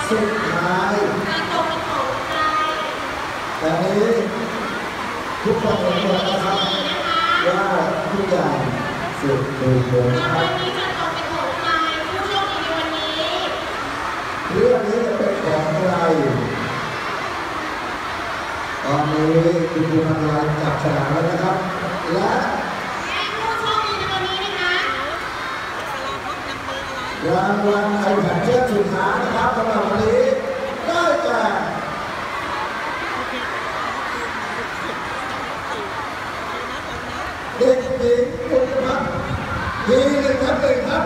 สุดท้ายแต่นี้ทุกคนเห็นหมดนะครับว่าทุกอย่างสุดโดยรวมครับเรื่องนี้จะเป็นของใครตอนนี้คุณผู้ชมจับฉลากแล้วนะครับและรางวัลไอแพดเชือกสุดท้ายนะครับสำหรับวันนี้ได้แก่เด็กหญิงปุณพัฒน์ที1/1ครับ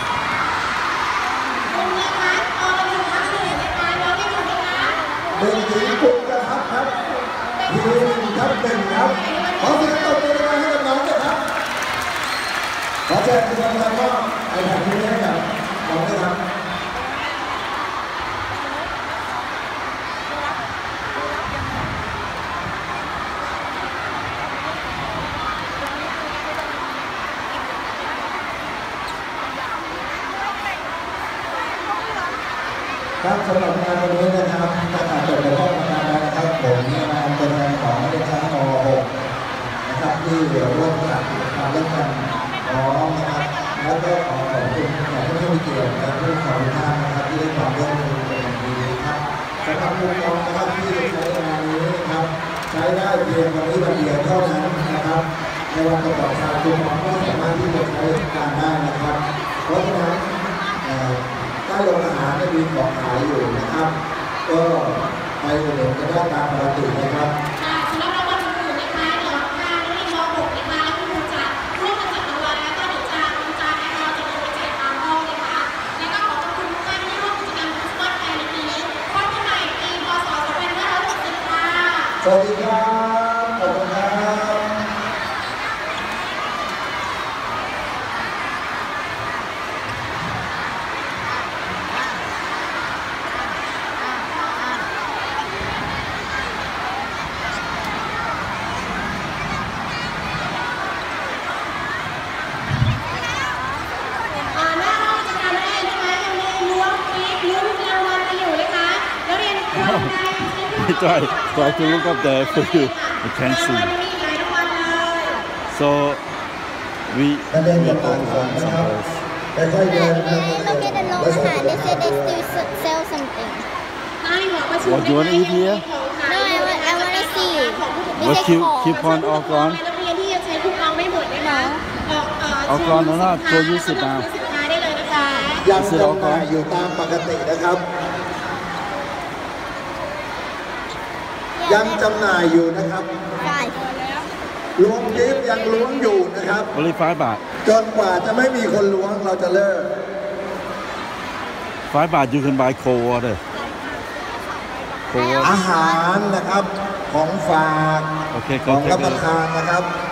เด็กหญิงปุณพัฒน์ครับที1/1ครับขอเสียงตบมือให้กับน้องด้วยครับขอเชิญทุกท่านครับก็ไอแพดนี้ให้กับน้องด้วยครับครับสำหรับงานวันนี้นะครับถ้าจบในห้องงานนะครับผมงานตัวแทนของนักเรียนชั้นม .6 นะครับที่ร่วมจัดกิจกรรมเล่นกันพร้อมนะครับแล้วก็ขอขอบคุณแขกผู้มีเกียรติและผู้ขอทุกท่านนะครับที่ได้ความร่วมมือเป็นอย่างดีครับสำหรับมุมมองนะครับที่ใช้งานนี้นะครับใช้ได้เพียงวันนี้วันเดียวเท่านั้นนะครับในวันประกอบการทุกคนก็สามารถที่จะใช้การได้นะครับเพราะฉะนั้นใต้โรงอาหารมีของขายอยู่นะครับก็ไปอุดหนุนกันได้ตามปกตินะครับสำหรับรางวัลอื่นๆนะคะเดี๋ยวทางนักเรียนม .6 นะคะและคุณครูจะร่วมกันจัดรางวัลแล้วก็เดี๋ยวจะนำจานนะคะจะนำไปแจกตามห้องนะคะแล้วก็ขอขอบคุณทุกท่านที่ร่วมกิจกรรมคริสต์มาสแฟร์ในปีนี้พบกันใหม่ปีพ.ศ. 2560ค่ะสวัสดีครับขอบคุณครับ try to look up there for you. You can't see. So we all want some else. Look at the low ahan. They say they still sell something. What do you want to eat here? No, I want to see. What coupon all gone? All gone or not? So you sit down. ยังจำหน่ายอยู่ตามปกตินะครับยังจำหน่ายอยู่นะครับล้วงกิฟต์ยังล้วงอยู่นะครับ Only 5 baht. จนกว่าจะไม่มีคนล้วงเราจะเลิก 5 baht you can buy cold water. อาหารนะครับของฝากของรับประทานนะครับ